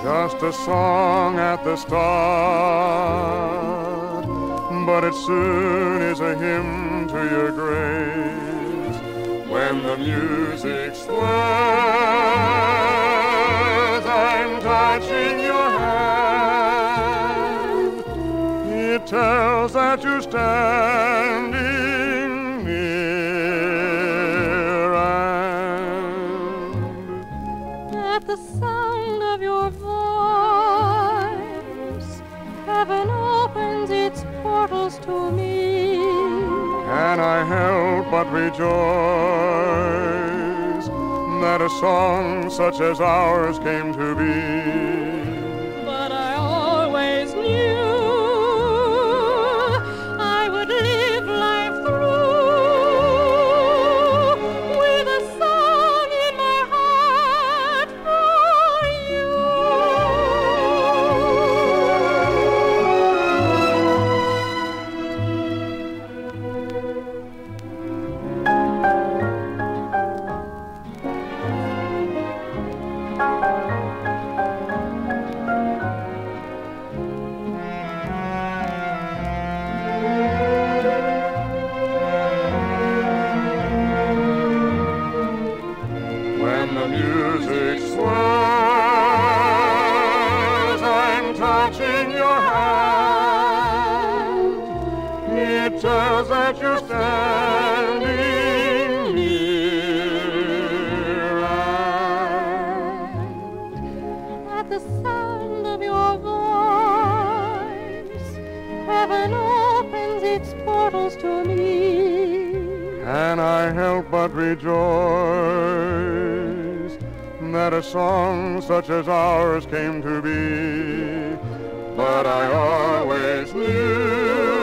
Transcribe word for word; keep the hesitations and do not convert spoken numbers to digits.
just a song at the start, but it soon is a hymn to your grace. When the music swells, I'm touching your hand. It tells that you're standing near, and at the sound of your voice, heaven opens its portals to me. Can I help but rejoice that a song such as ours came to be? But I always knew I would live life through with a song in my heart for you. When the music swells, I'm touching your hand. It tells that you're standing near, And at the sound of your voice, heaven opens its portals to me. can I help but rejoice that a song such as ours came to be? But I always knew